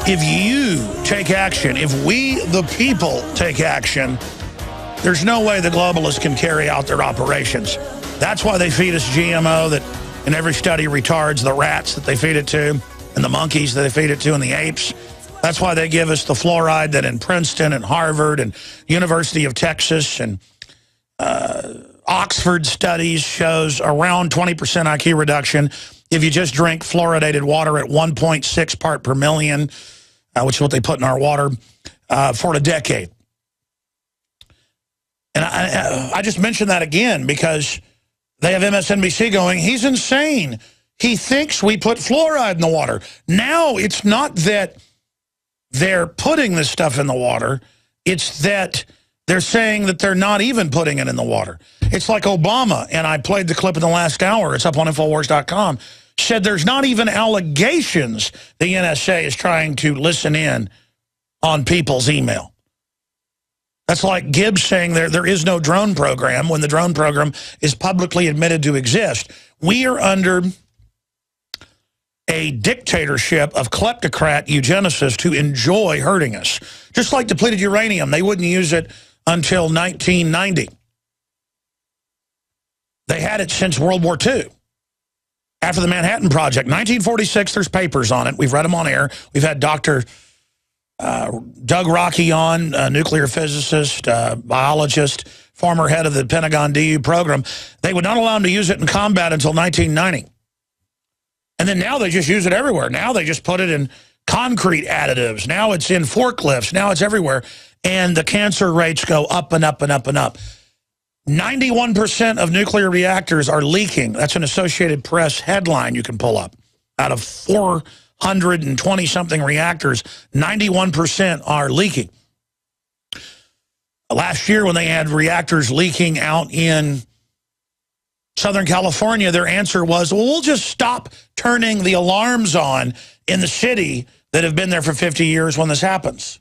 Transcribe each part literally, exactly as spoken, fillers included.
if you take action, if we, the people, take action, there's no way the globalists can carry out their operations. That's why they feed us G M O that in every study retards the rats that they feed it to and the monkeys that they feed it to and the apes. That's why they give us the fluoride that in Princeton and Harvard and University of Texas and uh, Oxford studies shows around twenty percent I Q reduction if you just drink fluoridated water at one point six part per million, uh, which is what they put in our water, uh, for a decade. And I, I just mentioned that again because they have M S N B C going, he's insane. He thinks we put fluoride in the water. Now it's not that they're putting this stuff in the water. It's that they're saying that they're not even putting it in the water. It's like Obama, and I played the clip in the last hour, it's up on Infowars dot com, said there's not even allegations the N S A is trying to listen in on people's email. That's like Gibbs saying there, there is no drone program when the drone program is publicly admitted to exist. We are under a dictatorship of kleptocrat eugenicists who enjoy hurting us. Just like depleted uranium, they wouldn't use it until nineteen ninety. They had it since World War Two. After the Manhattan Project, nineteen forty-six, there's papers on it. We've read them on air. We've had Doctor Uh, Doug Rockey on, a nuclear physicist, uh, biologist, former head of the Pentagon D U program. They would not allow them to use it in combat until nineteen ninety. And then now they just use it everywhere. Now they just put it in concrete additives. Now it's in forklifts. Now it's everywhere. And the cancer rates go up and up and up and up. ninety-one percent of nuclear reactors are leaking. That's an Associated Press headline you can pull up. Out of four hundred twenty something reactors, ninety-one percent are leaking. Last year when they had reactors leaking out in Southern California, their answer was, well, we'll just stop turning the alarms on in the city that have been there for fifty years when this happens.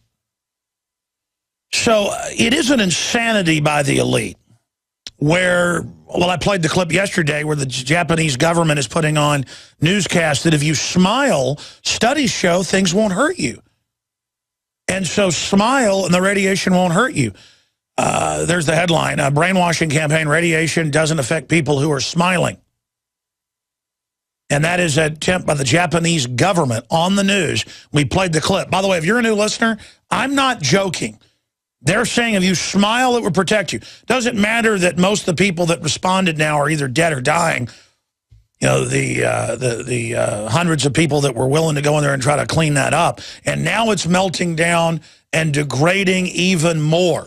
So uh, it is an insanity by the elite where, well, I played the clip yesterday where the Japanese government is putting on newscasts that if you smile, studies show things won't hurt you. And so smile and the radiation won't hurt you. Uh, there's the headline, a brainwashing campaign, radiation doesn't affect people who are smiling. And that is an attempt by the Japanese government on the news. We played the clip. By the way, if you're a new listener, I'm not joking. They're saying if you smile, it will protect you. Doesn't matter that most of the people that responded now are either dead or dying. You know, the uh, the, the uh, hundreds of people that were willing to go in there and try to clean that up. And now it's melting down and degrading even more.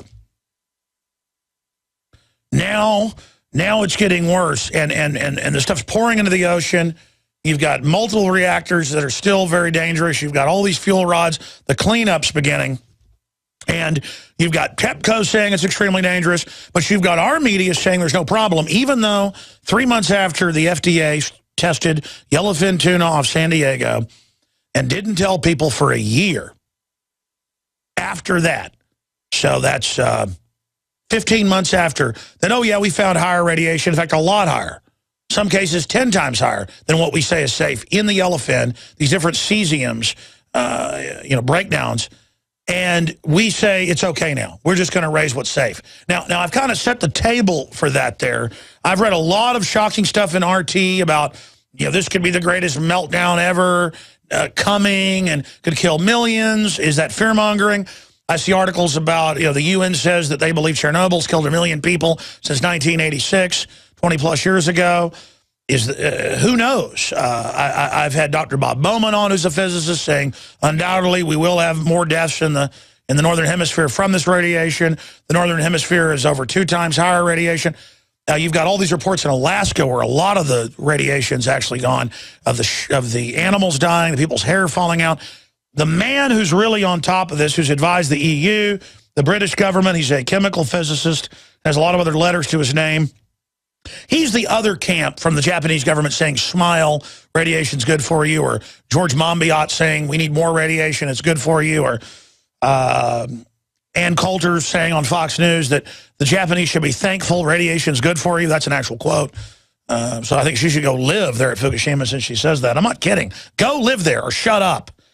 Now, now it's getting worse, and, and, and, and the stuff's pouring into the ocean. You've got multiple reactors that are still very dangerous. You've got all these fuel rods. The cleanup's beginning. And you've got TEPCO saying it's extremely dangerous, but you've got our media saying there's no problem, even though three months after the F D A tested yellowfin tuna off San Diego and didn't tell people for a year after that. So that's uh, fifteen months after. Then, oh, yeah, we found higher radiation. In fact, a lot higher. Some cases ten times higher than what we say is safe in the yellowfin, these different cesiums, uh, you know, breakdowns. And we say it's okay now. We're just going to raise what's safe. Now, now I've kind of set the table for that there. I've read a lot of shocking stuff in R T about, you know, this could be the greatest meltdown ever uh, coming and could kill millions. Is that fear-mongering? I see articles about, you know, the U N says that they believe Chernobyl's killed a million people since nineteen eighty-six, twenty plus years ago. Is uh, who knows? Uh, I, I've had Doctor Bob Bowman on, who's a physicist, saying undoubtedly we will have more deaths in the in the northern hemisphere from this radiation. The northern hemisphere is over two times higher radiation. Uh, you've got all these reports in Alaska where a lot of the radiation's actually gone, of the sh of the animals dying, the people's hair falling out. The man who's really on top of this, who's advised the E U, the British government, he's a chemical physicist, has a lot of other letters to his name. He's the other camp from the Japanese government saying, smile, radiation's good for you, or George Monbiot saying we need more radiation, it's good for you, or uh, Ann Coulter saying on Fox News that the Japanese should be thankful radiation's good for you. That's an actual quote. Uh, so I think she should go live there at Fukushima since she says that. I'm not kidding. Go live there or shut up.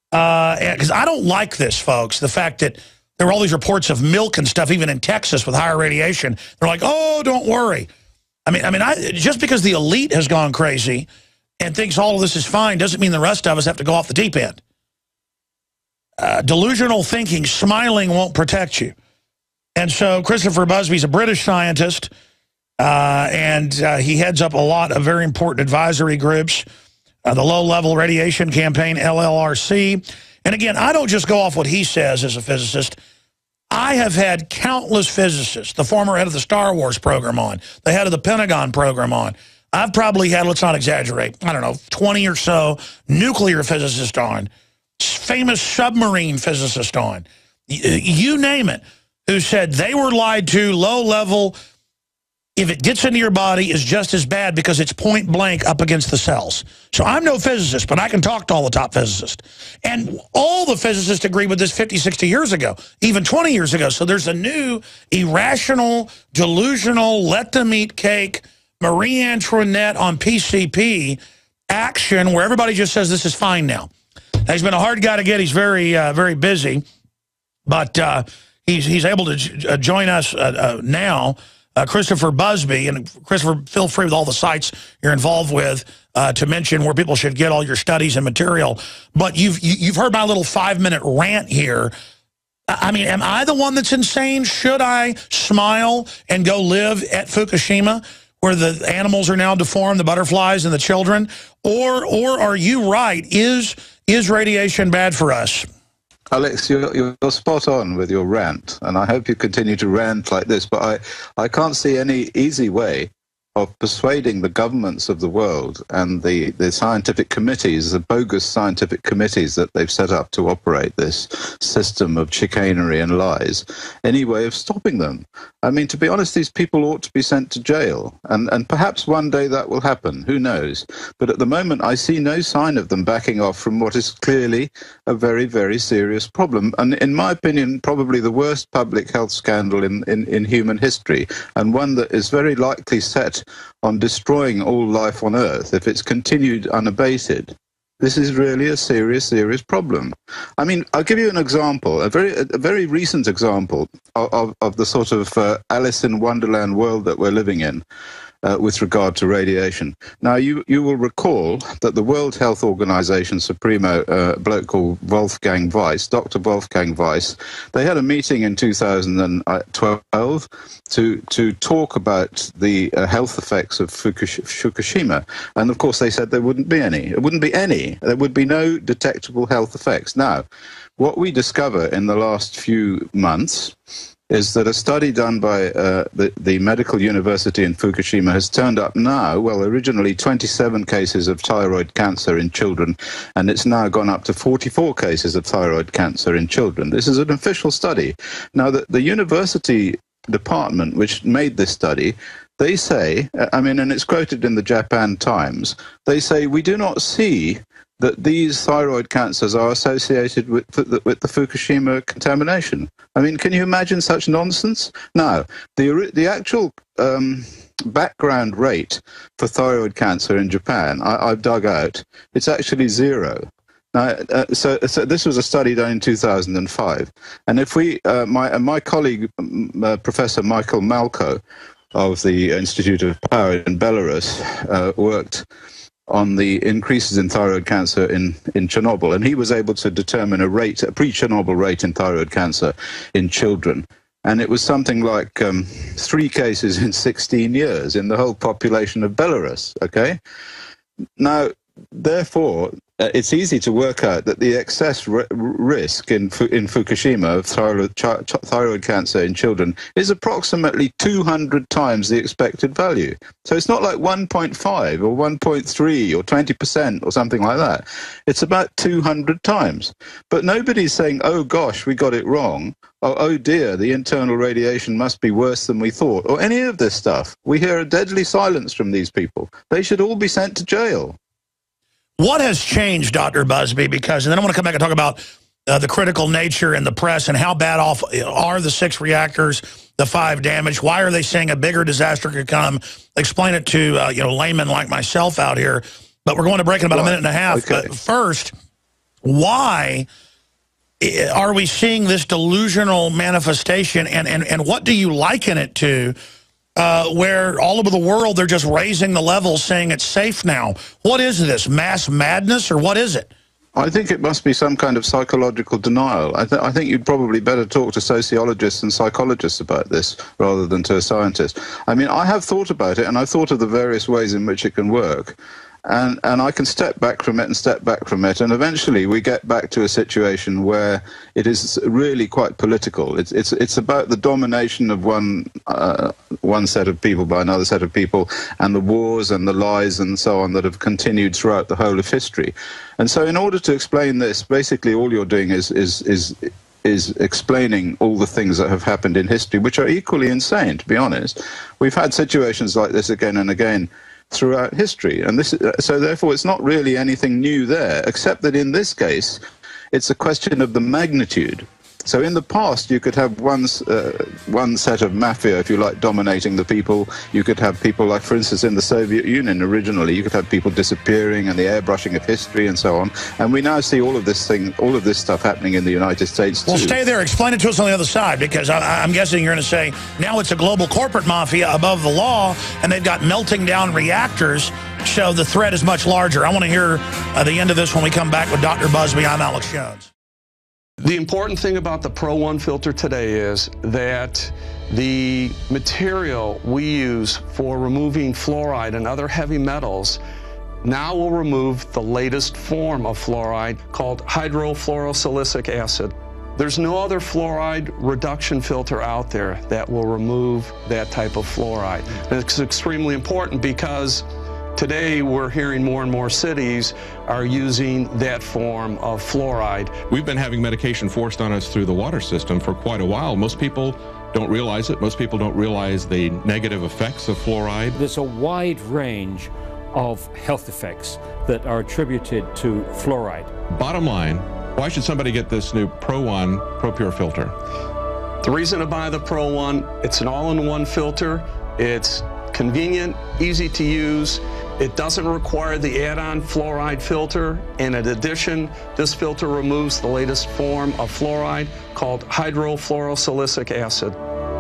Because uh, I don't like this, folks, the fact that there were all these reports of milk and stuff, even in Texas with higher radiation. They're like, oh, don't worry. I mean, I mean, I, just because the elite has gone crazy and thinks all of this is fine doesn't mean the rest of us have to go off the deep end. Uh, delusional thinking, smiling won't protect you. And so Christopher Busby's a British scientist, uh, and uh, he heads up a lot of very important advisory groups, uh, the Low-Level Radiation Campaign, L L R C. And again, I don't just go off what he says as a physicist. I have had countless physicists, the former head of the Star Wars program on, the head of the Pentagon program on. I've probably had, let's not exaggerate, I don't know, twenty or so nuclear physicists on, famous submarine physicists on, you name it, who said they were lied to, low level, if it gets into your body, is just as bad because it's point blank up against the cells. So I'm no physicist, but I can talk to all the top physicists. And all the physicists agree with this fifty, sixty years ago, even twenty years ago. So there's a new irrational, delusional, let them eat cake, Marie Antoinette on P C P action where everybody just says this is fine now. Now he's been a hard guy to get. He's very, uh, very busy, but uh, he's, he's able to j join us uh, uh, now. Uh, Christopher Busby, and Christopher, feel free with all the sites you're involved with uh, to mention where people should get all your studies and material. But you've you, you've heard my little five minute rant here. I mean, am I the one that's insane? Should I smile and go live at Fukushima, where the animals are now deformed, the butterflies and the children, or or are you right? Is is radiation bad for us? Alex, you're, you're spot on with your rant, and I hope you continue to rant like this, but I, I can't see any easy way of persuading the governments of the world and the, the scientific committees, the bogus scientific committees that they've set up to operate this system of chicanery and lies, any way of stopping them. I mean, to be honest, these people ought to be sent to jail, and, and perhaps one day that will happen, who knows? But at the moment, I see no sign of them backing off from what is clearly a very, very serious problem, and in my opinion, probably the worst public health scandal in, in, in human history, and one that is very likely set on destroying all life on Earth if it's continued unabated. This is really a serious, serious problem. I mean, I'll give you an example, a very, a very recent example of, of, of the sort of uh, Alice in Wonderland world that we're living in uh, with regard to radiation. Now, you, you will recall that the World Health Organization Supremo, uh, a bloke called Wolfgang Weiss, Doctor Wolfgang Weiss, they had a meeting in two thousand twelve to, to talk about the uh, health effects of Fukushima. And, of course, they said there wouldn't be any. It wouldn't be any. There would be no detectable health effects. Now, what we discover in the last few months is that a study done by uh, the, the Medical University in Fukushima has turned up now, well, originally twenty-seven cases of thyroid cancer in children, and it's now gone up to forty-four cases of thyroid cancer in children. This is an official study. Now, the, the university department which made this study, they say, I mean, and it's quoted in the Japan Times, they say, we do not see that these thyroid cancers are associated with the, with the Fukushima contamination. I mean, can you imagine such nonsense? Now, the, the actual um, background rate for thyroid cancer in Japan, I, I've dug out, it's actually zero. Now, uh, so, so this was a study done in two thousand five. And if we, uh, my, uh, my colleague, uh, Professor Michael Malko of the Institute of Power in Belarus, uh, worked on the increases in thyroid cancer in, in Chernobyl, and he was able to determine a rate, a pre-Chernobyl rate in thyroid cancer in children. And it was something like um, three cases in sixteen years in the whole population of Belarus, okay? Now, therefore, uh, it's easy to work out that the excess r risk in, Fu in Fukushima of thyroid, thyroid cancer in children is approximately two hundred times the expected value. So it's not like one point five or one point three or twenty percent or something like that. It's about two hundred times. But nobody's saying, oh gosh, we got it wrong. Oh, oh dear, the internal radiation must be worse than we thought, or any of this stuff. We hear a deadly silence from these people. They should all be sent to jail. What has changed, Doctor Busby? Because, and then I want to come back and talk about uh, the critical nature in the press and how bad off are the six reactors, the five damaged. Why are they saying a bigger disaster could come? Explain it to uh, you know laymen like myself out here. But we're going to break in about right. a minute and a half. Okay. But first, Why are we seeing this delusional manifestation, and, and, and what do you liken it to, uh, where all over the world they're just raising the levels saying it's safe now? What is this, mass madness, or what is it? I think it must be some kind of psychological denial. I, th I think you'd probably better talk to sociologists and psychologists about this rather than to a scientist. I mean, I have thought about it, and I've thought of the various ways in which it can work. And, and I can step back from it and step back from it, and eventually we get back to a situation where it is really quite political. It's, it's, it's about the domination of one, uh, one set of people by another set of people, and the wars and the lies and so on that have continued throughout the whole of history. And so in order to explain this, basically all you're doing is, is, is, is explaining all the things that have happened in history, which are equally insane, to be honest. We've had situations like this again and again throughout history, and this, so therefore it's not really anything new there, except that in this case it's a question of the magnitude. So in the past you could have one, uh, one set of mafia, if you like, dominating the people. You could have people like, for instance, in the Soviet Union originally, you could have people disappearing and the airbrushing of history and so on. And we now see all of this thing, all of this stuff happening in the United States too. Well, stay there. Explain it to us on the other side, because I, I'm guessing you're going to say now it's a global corporate mafia above the law, and they've got melting down reactors, so the threat is much larger. I want to hear uh, the end of this when we come back with Doctor Busby. I'm Alex Jones. The important thing about the Pro one filter today is that the material we use for removing fluoride and other heavy metals now will remove the latest form of fluoride called hydrofluorosilicic acid. There's no other fluoride reduction filter out there that will remove that type of fluoride. And it's extremely important because today we're hearing more and more cities are using that form of fluoride. We've been having medication forced on us through the water system for quite a while. Most people don't realize it. Most people don't realize the negative effects of fluoride. There's a wide range of health effects that are attributed to fluoride. Bottom line, why should somebody get this new Pro one ProPure filter? The reason to buy the Pro one, it's an all-in-one filter. It's convenient, easy to use. It doesn't require the add-on fluoride filter, and in addition, this filter removes the latest form of fluoride called hydrofluorosilicic acid.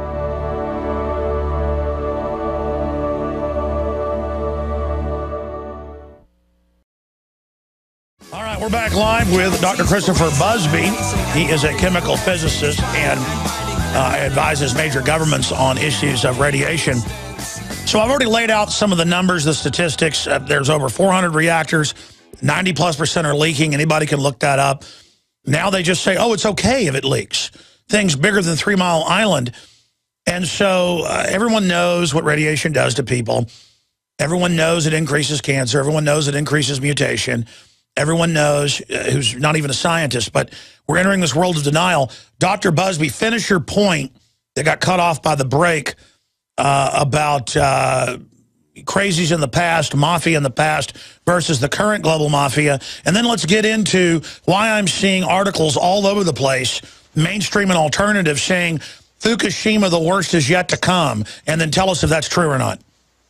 All right, we're back live with Doctor Christopher Busby. He is a chemical physicist and uh, advises major governments on issues of radiation. So I've already laid out some of the numbers, the statistics. Uh, there's over four hundred reactors, ninety plus percent are leaking. Anybody can look that up. Now they just say, oh, it's okay if it leaks. Things bigger than Three Mile Island. And so uh, everyone knows what radiation does to people. Everyone knows it increases cancer. Everyone knows it increases mutation. Everyone knows, uh, who's not even a scientist, but we're entering this world of denial. Doctor Busby, finish your point that got cut off by the break uh, about uh, crazies in the past, mafia in the past versus the current global mafia. And then let's get into why I'm seeing articles all over the place, mainstream and alternative, saying Fukushima, the worst is yet to come. And then tell us if that's true or not.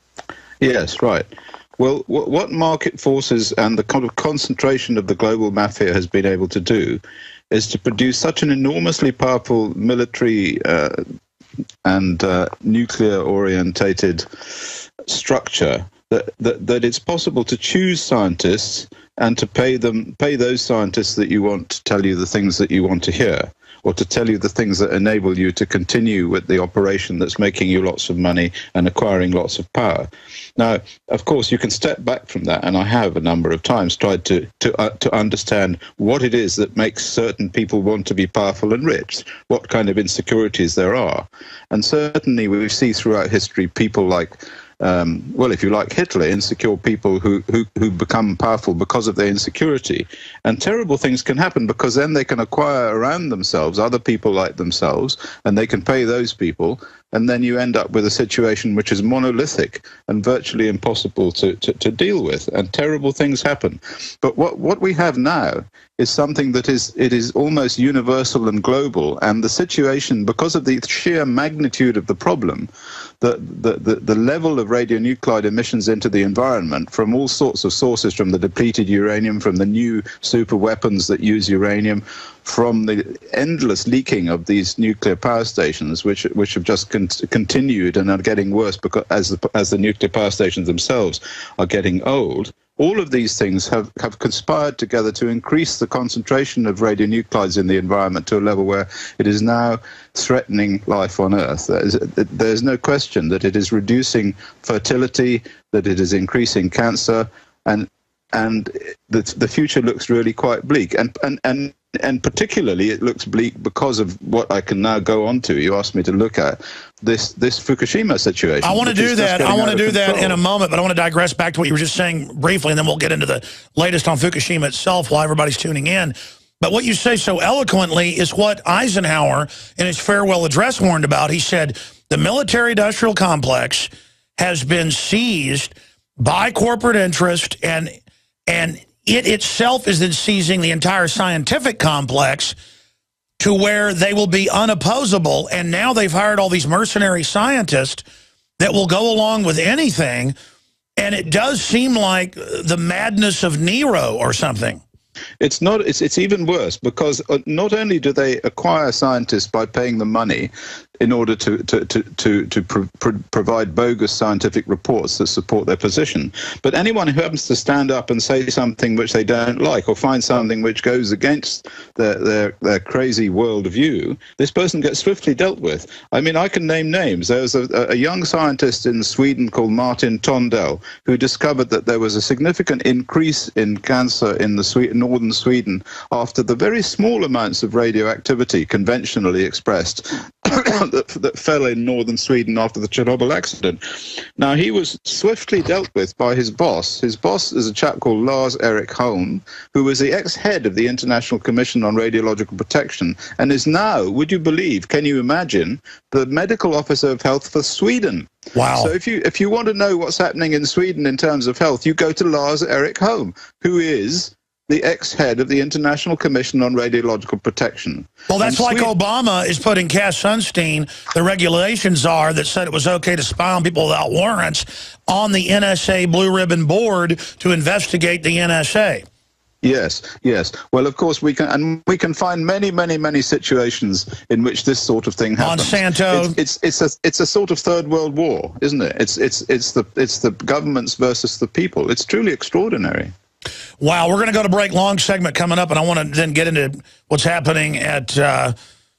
Yes, right. Well, what market forces and the kind of concentration of the global mafia has been able to do is to produce such an enormously powerful military uh, and uh, nuclear-orientated structure that, that that it's possible to choose scientists and to pay them, pay those scientists that you want to tell you the things that you want to hear, or to tell you the things that enable you to continue with the operation that's making you lots of money and acquiring lots of power. Now, of course, you can step back from that, and I have a number of times tried to to, uh, to understand what it is that makes certain people want to be powerful and rich, what kind of insecurities there are. And certainly we see throughout history people like, Um, well, if you like, Hitler, insecure people who, who, who become powerful because of their insecurity. And terrible things can happen because then they can acquire around themselves other people like themselves, and they can pay those people. And then you end up with a situation which is monolithic and virtually impossible to, to, to deal with. And terrible things happen. But what, what we have now is something that is it is almost universal and global, and the situation, because of the sheer magnitude of the problem, the the, the, the level of radionuclide emissions into the environment from all sorts of sources, from the depleted uranium, from the new super weapons that use uranium, from the endless leaking of these nuclear power stations, which which have just con continued and are getting worse because as the, as the nuclear power stations themselves are getting old. All of these things have, have conspired together to increase the concentration of radionuclides in the environment to a level where it is now threatening life on Earth. There's, there's no question that it is reducing fertility, that it is increasing cancer, and and the, the future looks really quite bleak. And, and, and And particularly, it looks bleak because of what I can now go on to. You asked me to look at this this Fukushima situation. I want to do that. I want to do that in a moment, but I want to digress back to what you were just saying briefly, and then we'll get into the latest on Fukushima itself while everybody's tuning in. But what you say so eloquently is what Eisenhower, in his farewell address, warned about. He said, the military-industrial complex has been seized by corporate interest, and and it itself is then seizing the entire scientific complex to where they will be unopposable. And now they've hired all these mercenary scientists that will go along with anything. And it does seem like the madness of Nero or something. It's not. It's it's even worse, because not only do they acquire scientists by paying them money in order to to to to, to pro pro provide bogus scientific reports that support their position, but anyone who happens to stand up and say something which they don't like, or find something which goes against their their, their crazy worldview, this person gets swiftly dealt with. I mean, I can name names. There was a, a young scientist in Sweden called Martin Tondell who discovered that there was a significant increase in cancer in the Sweden, northern Sweden after the very small amounts of radioactivity conventionally expressed that, that fell in northern Sweden after the Chernobyl accident. Now, he was swiftly dealt with by his boss. His boss is a chap called Lars Erik Holm, who was the ex-head of the International Commission on Radiological Protection, and is now, would you believe, can you imagine, the medical officer of health for Sweden. Wow. So if you if you want to know what's happening in Sweden in terms of health, you go to Lars Erik Holm, who is the ex-head of the International Commission on Radiological Protection. Well, that's and like Sweden Obama is putting Cass Sunstein, the regulations are that said it was okay to spy on people without warrants, on the N S A Blue Ribbon Board to investigate the N S A. Yes, yes. Well, of course, we can, and we can find many, many, many situations in which this sort of thing happens. Monsanto. It's it's, it's a it's a sort of third world war, isn't it? It's it's it's the it's the governments versus the people. It's truly extraordinary. Wow, we're going to go to break. Long segment coming up, and I want to then get into what's happening at uh,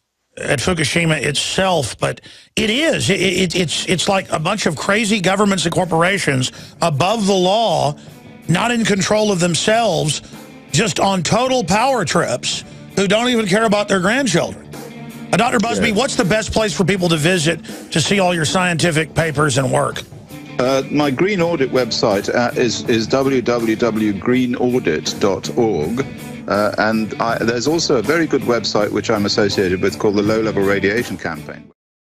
at Fukushima itself. But it is it, it, it's it's like a bunch of crazy governments and corporations above the law, not in control of themselves, just on total power trips, who don't even care about their grandchildren. Uh, Doctor Busby, yeah. What's the best place for people to visit to see all your scientific papers and work? Uh, my Green Audit website uh, is, is w w w dot green audit dot org, uh, and I, there's also a very good website which I'm associated with called the Low Level Radiation Campaign.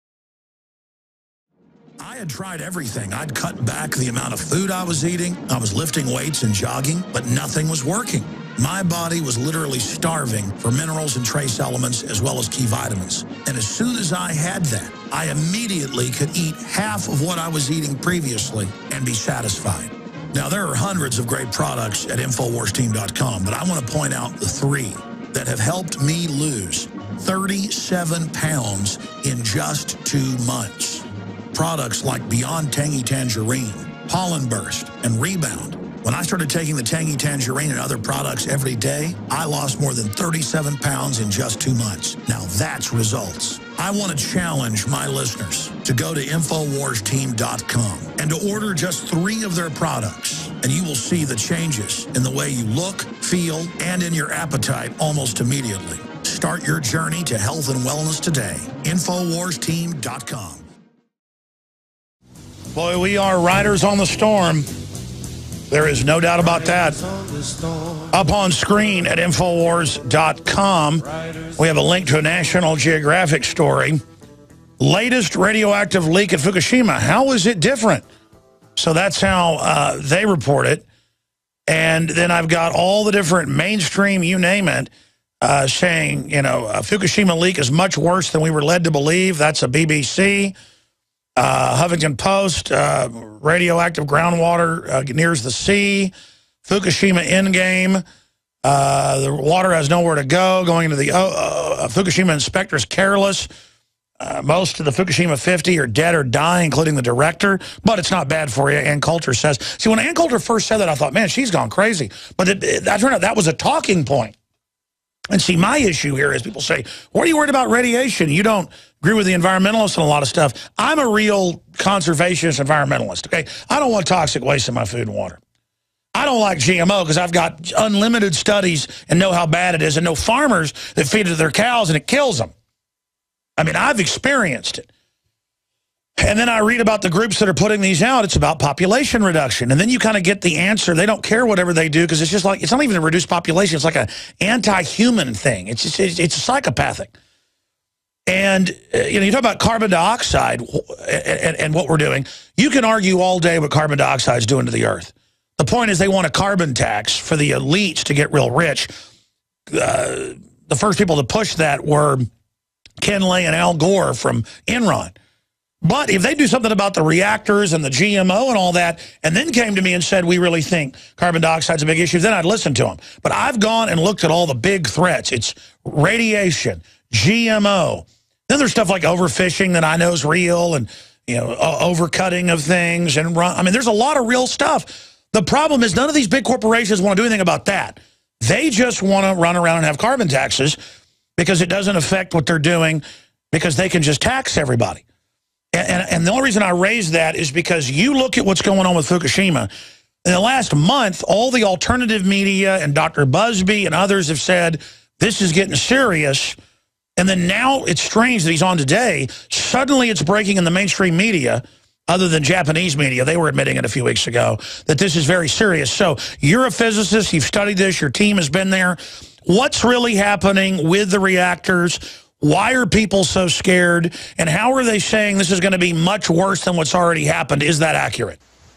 I had tried everything. I'd cut back the amount of food I was eating. I was lifting weights and jogging, but nothing was working. My body was literally starving for minerals and trace elements as well as key vitamins. And as soon as I had that, I immediately could eat half of what I was eating previously and be satisfied. Now, there are hundreds of great products at infowars team dot com, but I want to point out the three that have helped me lose thirty-seven pounds in just two months. Products like Beyond Tangy Tangerine, Pollen Burst, and Rebound. When I started taking the Tangy Tangerine and other products every day, I lost more than thirty-seven pounds in just two months. Now that's results. I want to challenge my listeners to go to infowars team dot com and to order just three of their products, and you will see the changes in the way you look, feel, and in your appetite almost immediately. Start your journey to health and wellness today. infowars team dot com. Boy, we are riders on the storm. There is no doubt about that. Up on screen at infowars dot com, we have a link to a National Geographic story. Latest radioactive leak at Fukushima. How is it different? So that's how uh, they report it. And then I've got all the different mainstream, you name it, uh, saying, you know, a Fukushima leak is much worse than we were led to believe. That's a B B C. Uh, Huffington Post, uh, radioactive groundwater uh, nears the sea. Fukushima endgame. Uh, the water has nowhere to go. Going into the uh, uh, Fukushima inspectors careless. Uh, most of the Fukushima fifty are dead or dying, including the director. But it's not bad for you, Ann Coulter says. See, when Ann Coulter first said that, I thought, man, she's gone crazy. But it, it, I turned out that was a talking point. And see, my issue here is people say, what are you worried about radiation? You don't agree with the environmentalists and a lot of stuff. I'm a real conservationist environmentalist, okay? I don't want toxic waste in my food and water. I don't like G M O because I've got unlimited studies and know how bad it is and know farmers that feed it to their cows and it kills them. I mean, I've experienced it. And then I read about the groups that are putting these out. It's about population reduction. And then you kind of get the answer. They don't care whatever they do because it's just like, it's not even a reduced population. It's like an anti-human thing. It's, just, it's, it's psychopathic. And, uh, you know, you talk about carbon dioxide and, and, and what we're doing. You can argue all day what carbon dioxide is doing to the earth. The point is they want a carbon tax for the elites to get real rich. Uh, the first people to push that were Ken Lay and Al Gore from Enron. But if they do something about the reactors and the G M O and all that, and then came to me and said, we really think carbon dioxide's a big issue, then I'd listen to them. But I've gone and looked at all the big threats. It's radiation, G M O. Then there's stuff like overfishing that I know is real and, you know, overcutting of things. And run, I mean, there's a lot of real stuff. The problem is none of these big corporations want to do anything about that. They just want to run around and have carbon taxes because it doesn't affect what they're doing because they can just tax everybody. And, and, and the only reason I raise that is because you look at what's going on with Fukushima. In the last month, all the alternative media and Doctor Busby and others have said, this is getting serious. And then now it's strange that he's on today. Suddenly it's breaking in the mainstream media, other than Japanese media. They were admitting it a few weeks ago, that this is very serious. So you're a physicist. You've studied this. Your team has been there. What's really happening with the reactors? Why are people so scared? And how are they saying this is going to be much worse than what's already happened? Is that accurate?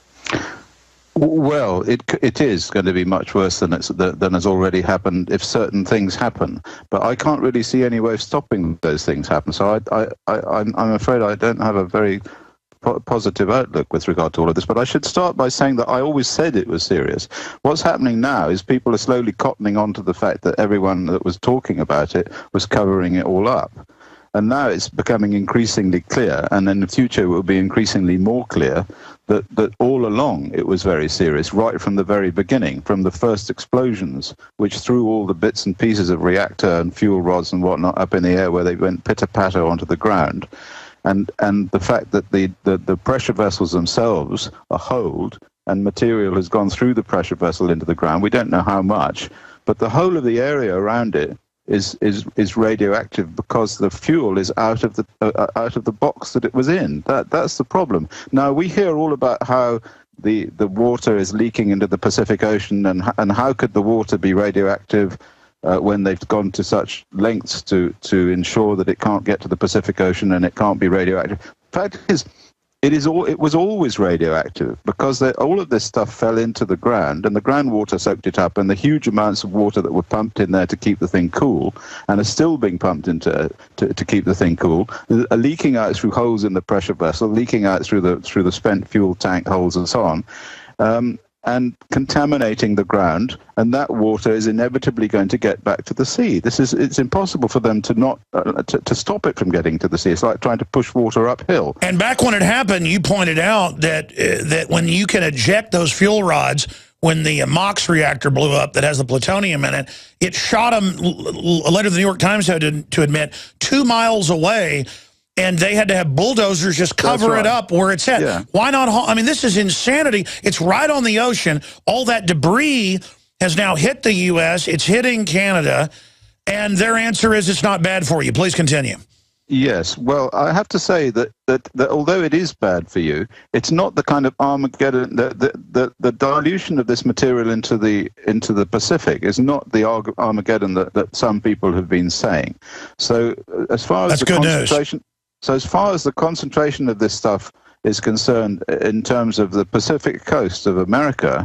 Well, it it is going to be much worse than it's than has already happened if certain things happen. But I can't really see any way of stopping those things happen. So I I, I I'm I'm afraid I don't have a very positive outlook with regard to all of this. But I should start by saying that I always said it was serious. What's happening now is people are slowly cottoning on to the fact that everyone that was talking about it was covering it all up. And now it's becoming increasingly clear, and in the future it will be increasingly more clear, that, that all along it was very serious, right from the very beginning, from the first explosions, which threw all the bits and pieces of reactor and fuel rods and whatnot up in the air where they went pitter-patter onto the ground. And and the fact that the, the, the pressure vessels themselves are holed and material has gone through the pressure vessel into the ground. We don't know how much, but the whole of the area around it is is is radioactive because the fuel is out of the uh, out of the box that it was in. That that's the problem. Now we hear all about how the the water is leaking into the Pacific Ocean, and and how could the water be radioactive Uh, when they've gone to such lengths to to ensure that it can't get to the Pacific Ocean and it can't be radioactive. The fact is, it is all it was always radioactive because they, all of this stuff fell into the ground and the groundwater soaked it up, and the huge amounts of water that were pumped in there to keep the thing cool and are still being pumped into to, to keep the thing cool are leaking out through holes in the pressure vessel, leaking out through the through the spent fuel tank holes and so on. Um, and contaminating the ground, and that water is inevitably going to get back to the sea. This is, it's impossible for them to not, uh, to, to stop it from getting to the sea. It's like trying to push water uphill. And back when it happened, you pointed out that, uh, that when you can eject those fuel rods, when the uh, MOX reactor blew up that has the plutonium in it, it shot them, a letter the New York Times had to, to admit, two miles away. And they had to have bulldozers just cover right. it up where it's at. Yeah. Why not? I mean, this is insanity. It's right on the ocean. All that debris has now hit the U S It's hitting Canada. And their answer is it's not bad for you. Please continue. Yes. Well, I have to say that, that, that although it is bad for you, it's not the kind of Armageddon, the, the, the, the dilution of this material into the into the Pacific is not the Armageddon that, that some people have been saying. So as far as That's the good concentration... news. So as far as the concentration of this stuff is concerned in terms of the Pacific coast of America,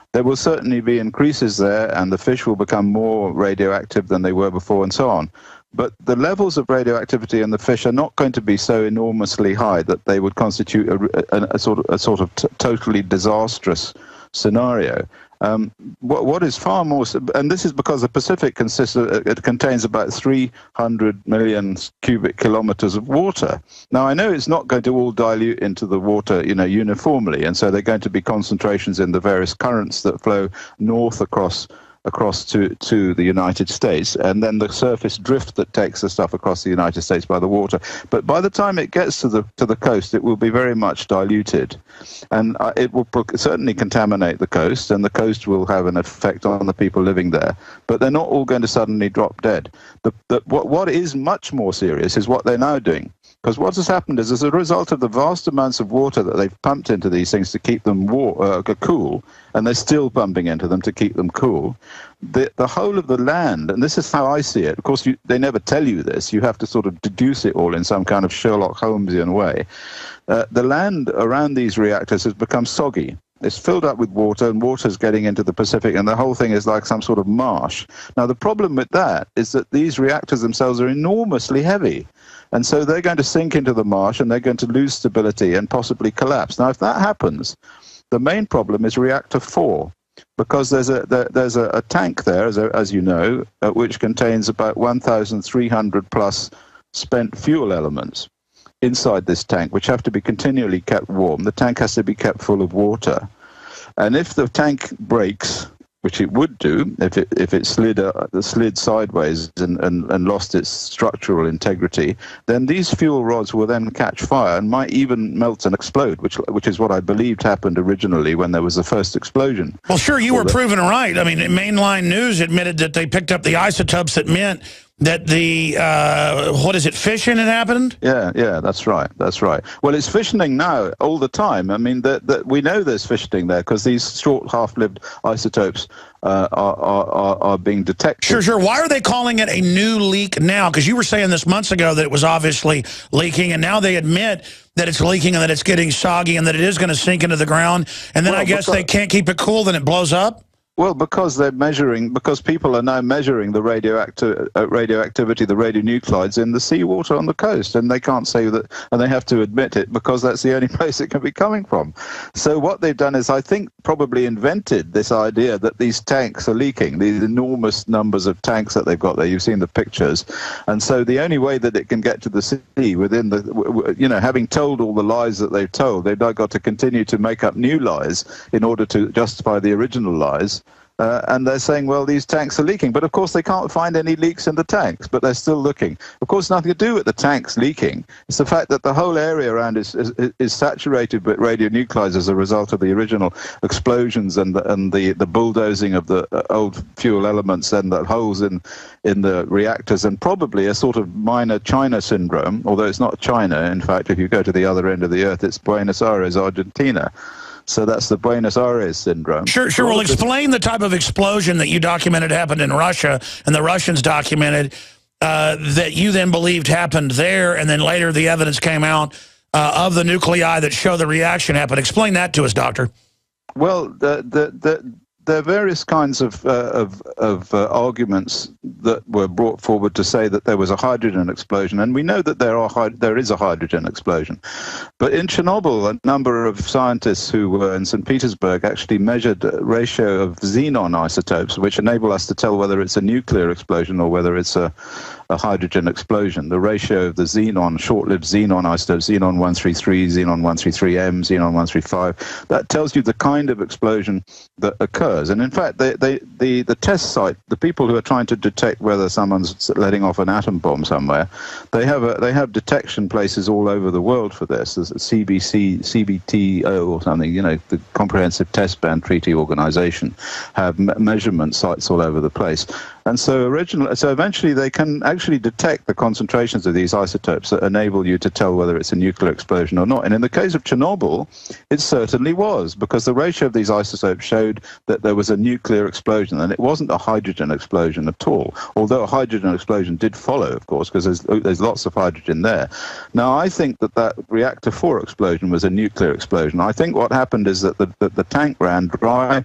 there will certainly be increases there, and the fish will become more radioactive than they were before, and so on. But the levels of radioactivity in the fish are not going to be so enormously high that they would constitute a, a, a sort of, a sort of t totally disastrous scenario. Um, what, what is far more, and this is because the Pacific consists of, it contains about three hundred million cubic kilometers of water. Now, I know it's not going to all dilute into the water, you know, uniformly, and so there are going to be concentrations in the various currents that flow north across across to, to the United States, and then the surface drift that takes the stuff across the United States by the water. But by the time it gets to the to the coast, it will be very much diluted, and uh, it will certainly contaminate the coast, and the coast will have an effect on the people living there. But they're not all going to suddenly drop dead. The, the, what, what is much more serious is what they're now doing. Because what has happened is, as a result of the vast amounts of water that they've pumped into these things to keep them war uh, cool, and they're still pumping into them to keep them cool, the, the whole of the land, and this is how I see it, of course you, they never tell you this, you have to sort of deduce it all in some kind of Sherlock Holmesian way, uh, the land around these reactors has become soggy. It's filled up with water, and water's getting into the Pacific, and the whole thing is like some sort of marsh. Now, the problem with that is that these reactors themselves are enormously heavy. And so they're going to sink into the marsh, and they're going to lose stability and possibly collapse. Now, if that happens, the main problem is reactor four, because there's a there, there's a, a tank there, as, as you know, uh, which contains about one thousand three hundred plus spent fuel elements inside this tank, which have to be continually kept warm. The tank has to be kept full of water. And if the tank breaks, which it would do if it if it slid uh, slid sideways and, and, and lost its structural integrity, then these fuel rods will then catch fire and might even melt and explode, which which is what I believed happened originally when there was the first explosion. Well, sure, you were proven right. I mean, mainline news admitted that they picked up the isotopes that meant that the, uh, what is it, fission had happened? Yeah, yeah, that's right, that's right. Well, it's fissioning now all the time. I mean, the, the, we know there's fissioning there because these short half-lived isotopes uh, are, are, are being detected. Sure, sure. Why are they calling it a new leak now? Because you were saying this months ago that it was obviously leaking, and now they admit that it's leaking and that it's getting soggy and that it is going to sink into the ground. And then well, I guess because they can't keep it cool, then it blows up? Well, because they're measuring, because people are now measuring the radioactive uh, radioactivity, the radionuclides in the seawater on the coast, and they can't say that, and they have to admit it because that's the only place it can be coming from. So what they've done is, I think, probably invented this idea that these tanks are leaking, these enormous numbers of tanks that they've got there. You've seen the pictures, and so the only way that it can get to the sea within the, you know, having told all the lies that they've told, they've now got to continue to make up new lies in order to justify the original lies. Uh, and they're saying, well, these tanks are leaking. But, of course, they can't find any leaks in the tanks, but they're still looking. Of course, nothing to do with the tanks leaking. It's the fact that the whole area around is, is, is saturated with radionuclides as a result of the original explosions and the, and the, the bulldozing of the old fuel elements and the holes in, in the reactors, and probably a sort of minor China syndrome, although it's not China. In fact, if you go to the other end of the earth, it's Buenos Aires, Argentina. So that's the Buenos Aires syndrome. Sure, sure. Well, explain the type of explosion that you documented happened in Russia, and the Russians documented uh, that you then believed happened there, and then later the evidence came out uh, of the nuclei that show the reaction happened. Explain that to us, Doctor. Well, the the the. There are various kinds of, uh, of, of uh, arguments that were brought forward to say that there was a hydrogen explosion, and we know that there are there is a hydrogen explosion. But in Chernobyl, a number of scientists who were in Saint Petersburg actually measured a ratio of xenon isotopes, which enable us to tell whether it's a nuclear explosion or whether it's a, a hydrogen explosion. The ratio of the xenon, short-lived xenon isotopes, xenon one thirty-three, xenon one thirty-three M, xenon one thirty-five, that tells you the kind of explosion that occurs. And in fact, they, they, the, the test site, the people who are trying to detect whether someone's letting off an atom bomb somewhere, they have a, they have detection places all over the world for this. There's a C B C, C B T O or something, you know, the Comprehensive Test Ban Treaty Organization, have me measurement sites all over the place. And so, original, so eventually they can actually detect the concentrations of these isotopes that enable you to tell whether it's a nuclear explosion or not. And in the case of Chernobyl, it certainly was, because the ratio of these isotopes showed that there was a nuclear explosion, and it wasn't a hydrogen explosion at all, although a hydrogen explosion did follow, of course, because there's, there's lots of hydrogen there. Now, I think that that reactor four explosion was a nuclear explosion. I think what happened is that the, the, the tank ran dry.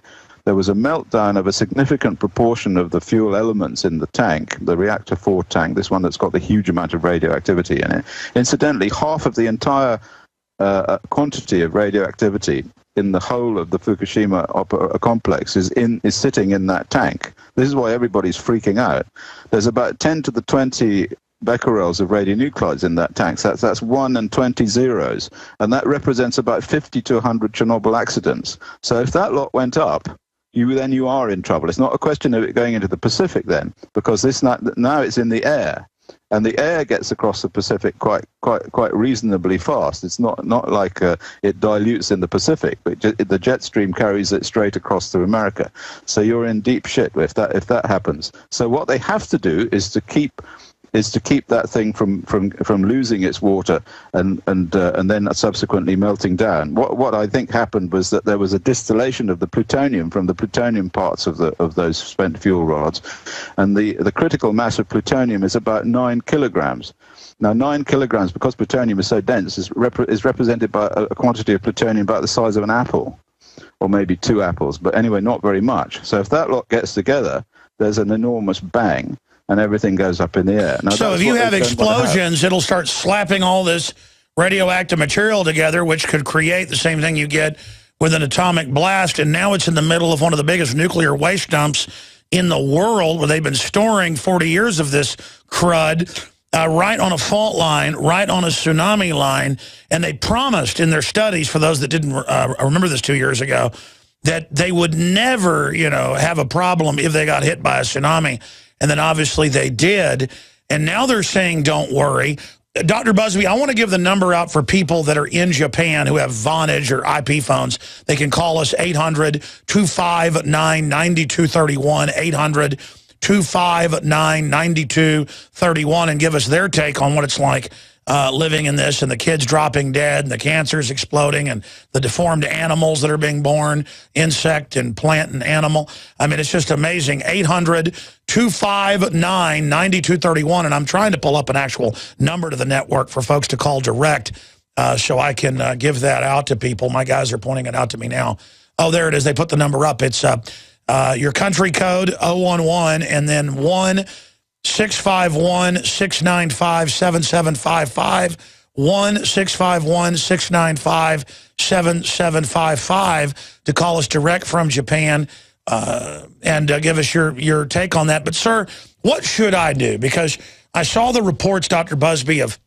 there was a meltdown of a significant proportion of the fuel elements in the tank, the reactor four tank, this one that's got the huge amount of radioactivity in it. Incidentally, half of the entire uh, quantity of radioactivity in the whole of the Fukushima op- complex is in is sitting in that tank. This is why everybody's freaking out. There's about ten to the twenty becquerels of radionuclides in that tank. So that's, that's one and twenty zeros. And that represents about fifty to one hundred Chernobyl accidents. So if that lot went up, you then you are in trouble. It's not a question of it going into the Pacific then, because this now, now it's in the air. And the air gets across the Pacific quite quite quite reasonably fast. It's not not like uh, it dilutes in the Pacific, but j- the jet stream carries it straight across to America. So you're in deep shit if that if that happens. So what they have to do is to keep is to keep that thing from from from losing its water and and uh, and then subsequently melting down. What what I think happened was that there was a distillation of the plutonium from the plutonium parts of the of those spent fuel rods, and the the critical mass of plutonium is about nine kilograms. Now, nine kilograms, because plutonium is so dense, is rep- is represented by a, a quantity of plutonium about the size of an apple, or maybe two apples. But anyway, not very much. So if that lot gets together, there's an enormous bang, and everything goes up in the air. Now, so if you have explosions, have. it'll start slapping all this radioactive material together, which could create the same thing you get with an atomic blast. And now it's in the middle of one of the biggest nuclear waste dumps in the world, where they've been storing forty years of this crud uh, right on a fault line, right on a tsunami line. And they promised in their studies, for those that didn't uh, remember this two years ago, that they would never, you know, have a problem if they got hit by a tsunami. And then obviously they did. And now they're saying, don't worry. Doctor Busby, I want to give the number out for people that are in Japan who have Vonage or I P phones. They can call us eight hundred, two five nine, nine two three one, eight hundred, two five nine, nine two three one, and give us their take on what it's like Uh, living in this, and the kids dropping dead, and the cancers exploding, and the deformed animals that are being born, insect and plant and animal. I mean, it's just amazing. eight hundred, two five nine, nine two three one, and I'm trying to pull up an actual number to the network for folks to call direct uh, so I can uh, give that out to people. My guys are pointing it out to me now. Oh, there it is. They put the number up. It's uh, uh, your country code, oh one one, and then one six five one, six nine five, seven seven five five, one six five one, six nine five, seven seven five five to call us direct from Japan uh, and uh, give us your, your take on that. But, sir, what should I do? Because I saw the reports, Doctor Busby, of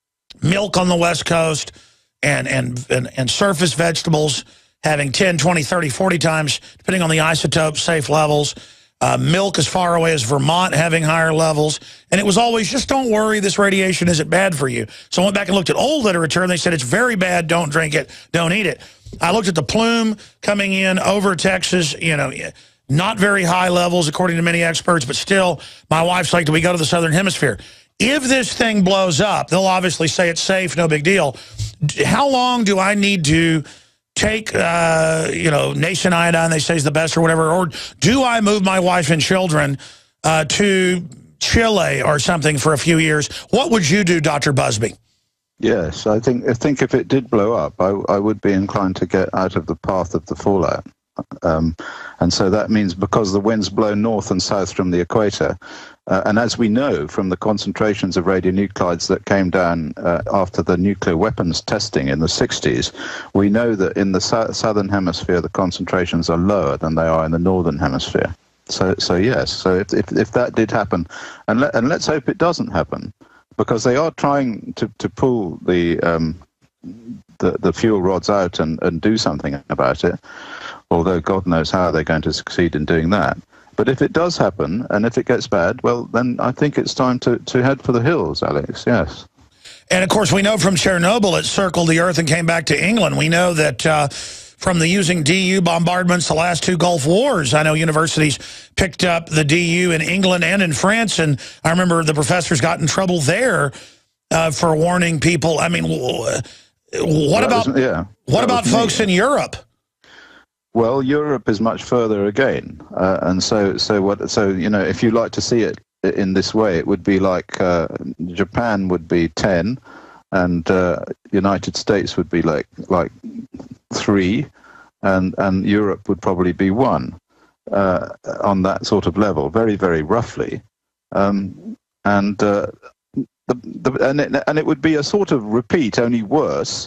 milk on the West Coast and, and, and, and surface vegetables having ten, twenty, thirty, forty times, depending on the isotope, safe levels. Uh, milk as far away as Vermont having higher levels. And it was always, just don't worry, this radiation isn't bad for you. So I went back and looked at old literature, and they said it's very bad, don't drink it, don't eat it. I looked at the plume coming in over Texas, you know, not very high levels according to many experts, but still, my wife's like, do we go to the Southern Hemisphere? If this thing blows up, they'll obviously say it's safe, no big deal. How long do I need to take, uh, you know, Nation iodine, they say is the best or whatever, or do I move my wife and children uh, to Chile or something for a few years? What would you do, Doctor Busby? Yes, I think I think if it did blow up, I, I would be inclined to get out of the path of the fallout. Um, and so that means because the winds blow north and south from the equator, uh, and as we know from the concentrations of radionuclides that came down uh, after the nuclear weapons testing in the sixties, we know that in the so- southern hemisphere the concentrations are lower than they are in the northern hemisphere. So, so yes, so if if, if that did happen, and, let, and let's hope it doesn't happen, because they are trying to, to pull the, um, the the fuel rods out and, and do something about it, although God knows how they're going to succeed in doing that. But if it does happen, and if it gets bad, well, then I think it's time to, to head for the hills, Alex, yes. And, of course, we know from Chernobyl it circled the Earth and came back to England. We know that uh, from the using D U bombardments the last two Gulf Wars, I know universities picked up the D U in England and in France, and I remember the professors got in trouble there uh, for warning people. I mean, what that about, was, yeah, what about folks me. in Europe? Well, Europe is much further again, uh, and so so what? So you know, if you like to see it in this way, it would be like uh, Japan would be ten, and uh, United States would be like like three, and and Europe would probably be one. uh, on that sort of level, very, very roughly. Um, and, uh, the, the, and, it, and it would be a sort of repeat, only worse,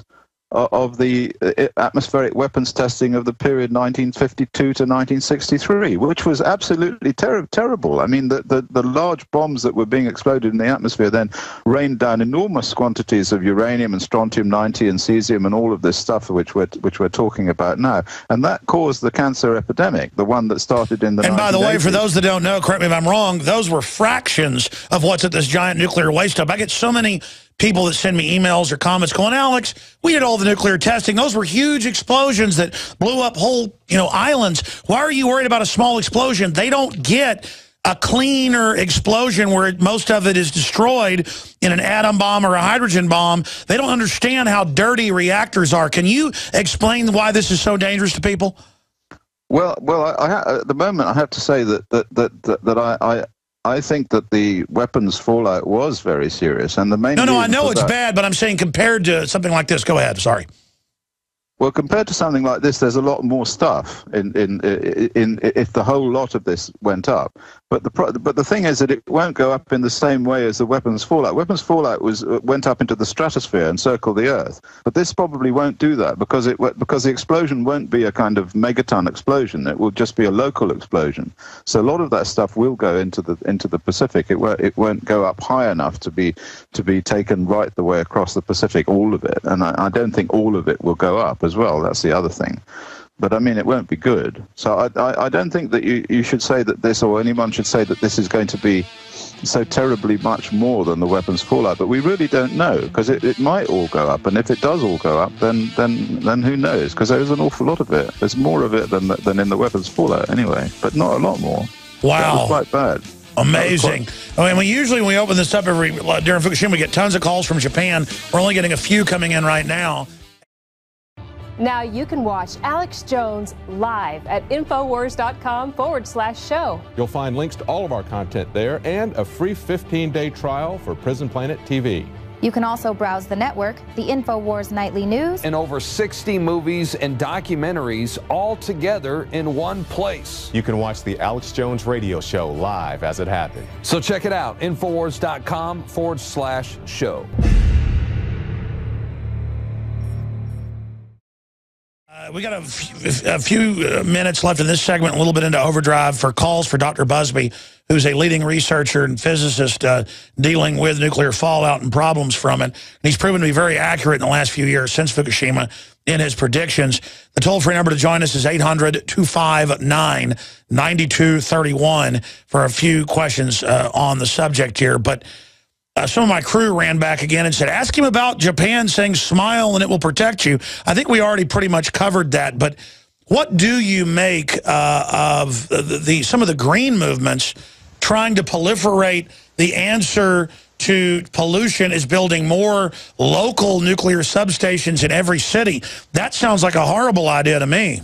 of the atmospheric weapons testing of the period nineteen fifty-two to nineteen sixty-three, which was absolutely ter terrible. I mean, the, the, the large bombs that were being exploded in the atmosphere then rained down enormous quantities of uranium and strontium ninety and cesium and all of this stuff which we're, which we're talking about now. And that caused the cancer epidemic, the one that started in the And by the way, for nineteen eighties. those that don't know, correct me if I'm wrong, those were fractions of what's at this giant nuclear waste dump. I get so many people that send me emails or comments going, Alex, we did all the nuclear testing. Those were huge explosions that blew up whole, you know, islands. Why are you worried about a small explosion? They don't get a cleaner explosion where most of it is destroyed in an atom bomb or a hydrogen bomb. They don't understand how dirty reactors are. Can you explain why this is so dangerous to people? Well, well, I, I, at the moment, I have to say that that that that, that I. I I think that the weapons fallout was very serious, and the main No, no, I reason know for it's that, bad, but I'm saying compared to something like this. Go ahead. Sorry. Well, compared to something like this, there's a lot more stuff in in in, in if the whole lot of this went up. But the pro but the thing is that it won't go up in the same way as the weapons fallout. Weapons fallout was went up into the stratosphere and circled the Earth. But this probably won't do that because it because the explosion won't be a kind of megaton explosion. It will just be a local explosion. So a lot of that stuff will go into the into the Pacific. It won't it won't go up high enough to be to be taken right the way across the Pacific, all of it. And I, I don't think all of it will go up as well. That's the other thing. But I mean, it won't be good. So I, I, I don't think that you, you should say that this, or anyone should say that this is going to be so terribly much more than the weapons fallout. But we really don't know, because it, it might all go up. And if it does all go up, then then then who knows? Because there's an awful lot of it. There's more of it than than in the weapons fallout anyway, but not a lot more. Wow. That was quite bad. Amazing. I mean, we usually, when we open this up every during Fukushima, we get tons of calls from Japan. We're only getting a few coming in right now. Now you can watch Alex Jones live at Infowars.com forward slash show. You'll find links to all of our content there and a free fifteen day trial for Prison Planet T V. You can also browse the network, the Infowars Nightly News, and over sixty movies and documentaries all together in one place. You can watch the Alex Jones radio show live as it happened. So check it out, Infowars.com forward slash show. Uh, we got a, a few uh, minutes left in this segment, a little bit into overdrive for calls for Doctor Busby, who's a leading researcher and physicist uh, dealing with nuclear fallout and problems from it. And he's proven to be very accurate in the last few years since Fukushima in his predictions. The toll-free number to join us is eight hundred, two five nine, nine two three one for a few questions uh, on the subject here. But Uh, some of my crew ran back again and said, ask him about Japan saying smile and it will protect you. I think we already pretty much covered that. But what do you make uh, of the, the some of the green movements trying to proliferate the answer to pollution is building more local nuclear substations in every city? That sounds like a horrible idea to me.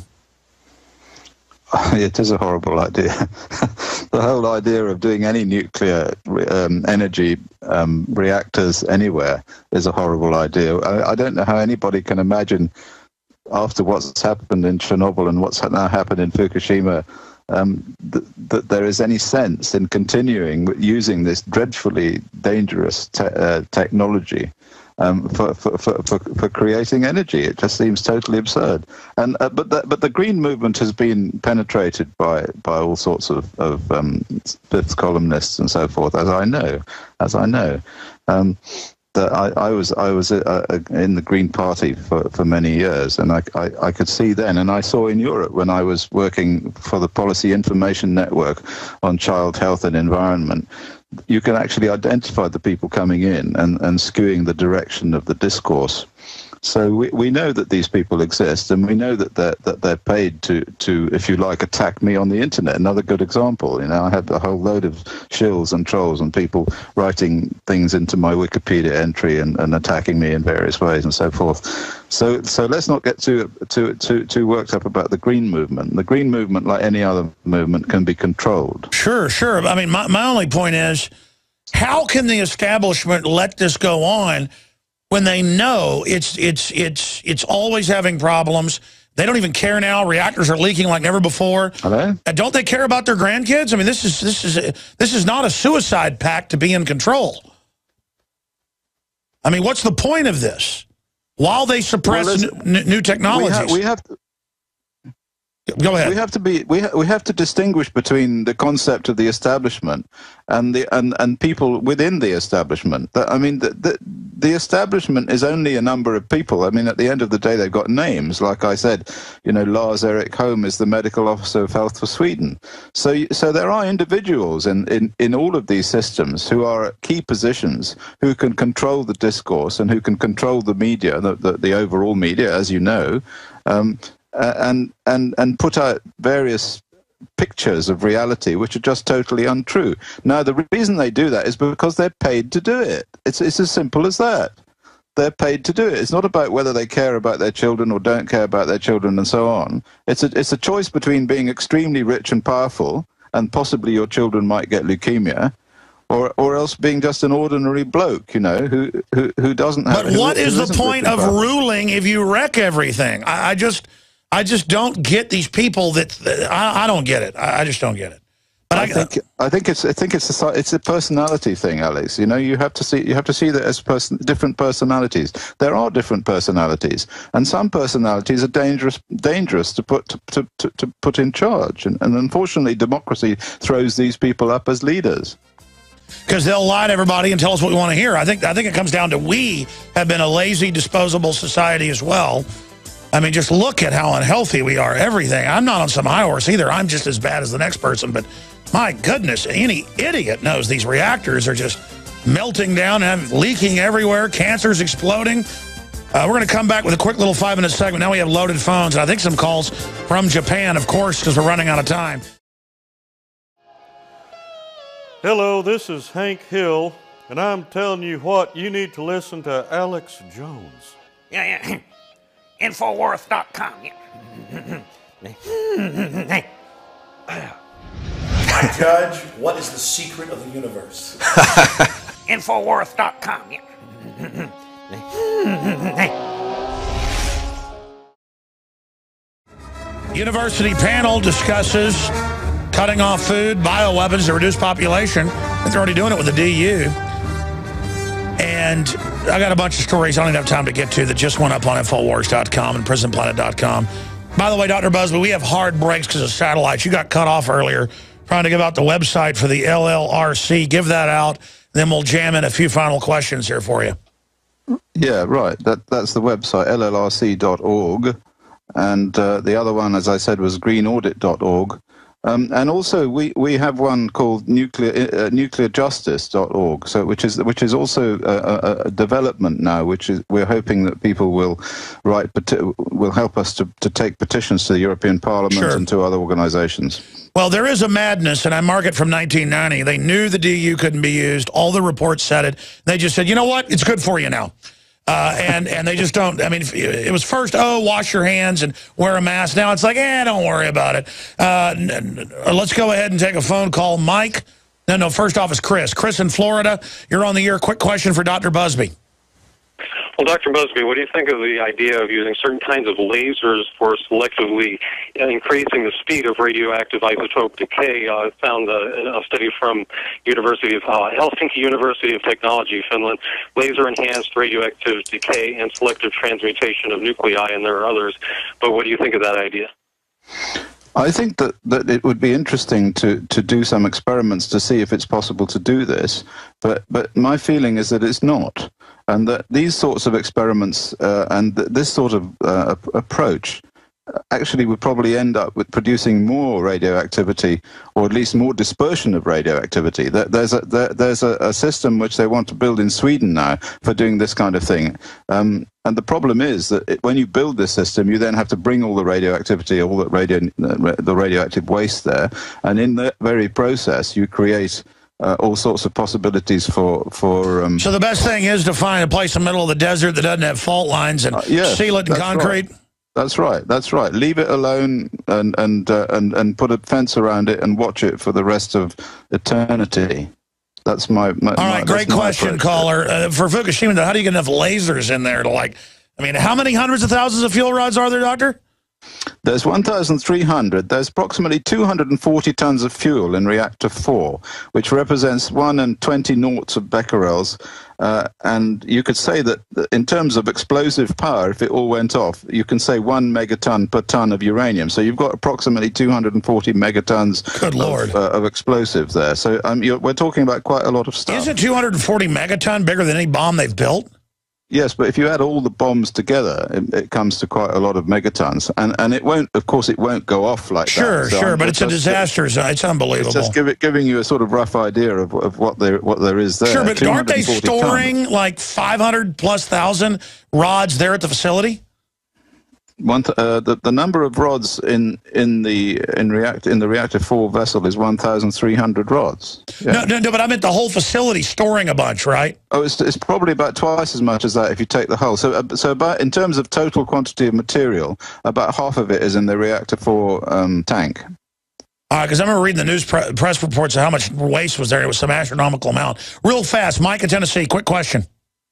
It is a horrible idea. The whole idea of doing any nuclear um, energy um, reactors anywhere is a horrible idea. I, I don't know how anybody can imagine, after what's happened in Chernobyl and what's now happened in Fukushima, um, th that there is any sense in continuing using this dreadfully dangerous te uh, technology Um, for, for, for, for, for creating energy. It just seems totally absurd. And uh, but the, but the green movement has been penetrated by by all sorts of, of um, fifth columnists and so forth, as I know, as I know. Um, that I, I was I was uh, uh, in the Green Party for, for many years, and I, I I could see then, and I saw in Europe when I was working for the Policy Information Network on child health and environment. You can actually identify the people coming in and, and skewing the direction of the discourse. So we, we know that these people exist, and we know that they're, that they're paid to, to, if you like, attack me on the internet. Another good example, you know, I have a whole load of shills and trolls and people writing things into my Wikipedia entry and, and attacking me in various ways and so forth. So, so let's not get too, too, too, too worked up about the green movement. The green movement, like any other movement, can be controlled. Sure, sure. I mean, my, my only point is, how can the establishment let this go on when they know it's it's it's it's always having problems? They don't even care now. Reactors are leaking like never before. Hello? Uh, don't they care about their grandkids? I mean, this is this is this is not a suicide pact to be in control. I mean, what's the point of this? While they suppress well, new, new technologies, we, ha we have. To Go ahead. We have to be. We ha we have to distinguish between the concept of the establishment and the and and people within the establishment. I mean, the, the the establishment is only a number of people. I mean, at the end of the day, they've got names. Like I said, you know, Lars Erik Holm is the medical officer of Health for Sweden. So so there are individuals in in in all of these systems who are at key positions, who can control the discourse and who can control the media, the the, the overall media, as you know. Um, Uh, and and and put out various pictures of reality which are just totally untrue. Now, the reason they do that is because they're paid to do it. It's it's as simple as that. They're paid to do it. It's not about whether they care about their children or don't care about their children and so on. It's a it's a choice between being extremely rich and powerful, and possibly your children might get leukemia, or or else being just an ordinary bloke, you know, who who who doesn't have. But what is the point of ruling if you wreck everything? I, I just. I just don't get these people that, that I, I don't get it. I, I just don't get it. But I, I think I think it's I think it's a it's a personality thing, Alex. You know, you have to see you have to see that as person, different personalities. There are different personalities, and some personalities are dangerous dangerous to put to to, to, to put in charge. And, and unfortunately, democracy throws these people up as leaders. Because they'll lie to everybody and tell us what we want to hear. I think I think it comes down to we have been a lazy, disposable society as well. I mean, just look at how unhealthy we are, everything. I'm not on some high horse either. I'm just as bad as the next person. But my goodness, any idiot knows these reactors are just melting down and leaking everywhere. Cancer's exploding. Uh, we're going to come back with a quick little five-minute segment. Now we have loaded phones, and I think some calls from Japan, of course, because we're running out of time. Hello, this is Hank Hill, and I'm telling you what, you need to listen to Alex Jones. Yeah, yeah. Infowars dot com. My judge, what is the secret of the universe? Infowars dot com. University panel discusses cutting off food, bioweapons to reduce population. They're already doing it with the D U. And I got a bunch of stories I don't have time to get to that just went up on Infowars dot com and Prison Planet dot com. By the way, Doctor Busby, we have hard breaks because of satellites. You got cut off earlier trying to give out the website for the L L R C. Give that out, then we'll jam in a few final questions here for you. Yeah, right. That That's the website, L L R C dot org. And uh, the other one, as I said, was green audit dot org. Um, and also, we, we have one called nuclear uh, nuclear justice dot org, so which is which is also a, a, a development now. Which is we're hoping that people will write will help us to to take petitions to the European Parliament sure. and to other organisations. Well, there is a madness, and I mark it from nineteen ninety. They knew the D U couldn't be used. All the reports said it. They just said, you know what? It's good for you now. Uh, and, and they just don't, I mean, it was first, oh, wash your hands and wear a mask. Now it's like, eh, don't worry about it. Uh, let's go ahead and take a phone call. Mike, no, no, first off is Chris. Chris in Florida, you're on the air. Quick question for Doctor Busby. Well, Doctor Busby, what do you think of the idea of using certain kinds of lasers for selectively increasing the speed of radioactive isotope decay? I uh, found a, a study from University of uh, Helsinki University of Technology, Finland, laser-enhanced radioactive decay and selective transmutation of nuclei, and there are others. But what do you think of that idea? I think that, that it would be interesting to, to do some experiments to see if it's possible to do this, but, but my feeling is that it's not, and that these sorts of experiments uh, and th this sort of uh, approach actually would probably end up with producing more radioactivity, or at least more dispersion of radioactivity. There's a, there's a, a system which they want to build in Sweden now for doing this kind of thing. Um, and the problem is that it, when you build this system, you then have to bring all the radioactivity, all the, radio, the radioactive waste there. And in that very process, you create uh, all sorts of possibilities for... for um, so the best thing is to find a place in the middle of the desert that doesn't have fault lines and uh, yeah, seal it in concrete? Right. That's right. That's right. Leave it alone and and uh, and and put a fence around it and watch it for the rest of eternity. That's my. my All right, my, great question, caller. Uh, for Fukushima, how do you get enough lasers in there to like? I mean, how many hundreds of thousands of fuel rods are there, Doctor? There's one thousand three hundred. There's approximately two hundred forty tons of fuel in reactor four, which represents one and twenty noughts of becquerels. Uh, and you could say that in terms of explosive power, if it all went off, you can say one megaton per ton of uranium. So you've got approximately two hundred forty megatons Good Lord. Of, uh, of explosives there. So um, you're, we're talking about quite a lot of stuff. Isn't two hundred forty megaton bigger than any bomb they've built? Yes, but if you add all the bombs together, it, it comes to quite a lot of megatons, and and it won't. Of course, it won't go off like sure, that. Sure, sure, sure, but it's a disaster zone. It's unbelievable. It's just give it, giving you a sort of rough idea of, of what there what there is there. Sure, but aren't they storing tons. like five hundred plus thousand rods there at the facility? One th uh, the the number of rods in in the in react in the reactor four vessel is one thousand three hundred rods. Yeah. No, no, no, but I meant the whole facility storing a bunch, right? Oh, it's it's probably about twice as much as that if you take the whole. So uh, so about in terms of total quantity of material, about half of it is in the reactor four um, tank. All right, because I remember reading the news pre press reports of how much waste was there. It was some astronomical amount. Real fast, Mike in Tennessee, quick question.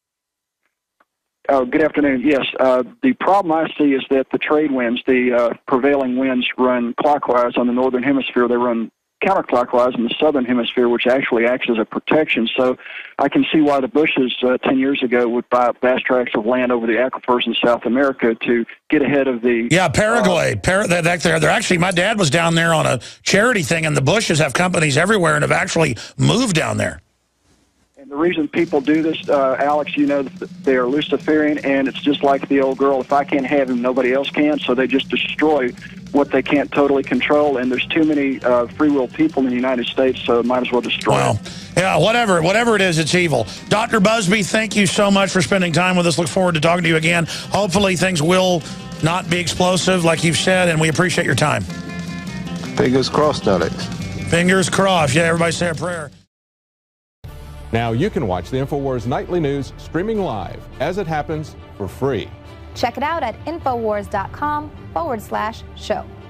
Oh, good afternoon. Yes, uh, the problem I see is that the trade winds, the uh, prevailing winds, run clockwise on the northern hemisphere. They run counterclockwise in the southern hemisphere, which actually acts as a protection. So I can see why the Bushes uh, ten years ago would buy vast tracts of land over the aquifers in South America to get ahead of the... Yeah, Paraguay. Uh, Par they're, they're, they're actually, my dad was down there on a charity thing, and the Bushes have companies everywhere and have actually moved down there. And the reason people do this, uh, Alex, you know, they are Luciferian, and it's just like the old girl, if I can't have him, nobody else can, so they just destroy what they can't totally control, and there's too many uh, free will people in the United States, so might as well destroy well, them. Yeah, whatever, whatever it is, it's evil. Doctor Busby, thank you so much for spending time with us. Look forward to talking to you again. Hopefully things will not be explosive, like you've said, and we appreciate your time. Fingers crossed, Alex. Fingers crossed. Yeah, everybody say a prayer. Now you can watch the InfoWars Nightly News streaming live as it happens for free. Check it out at Infowars.com forward slash show.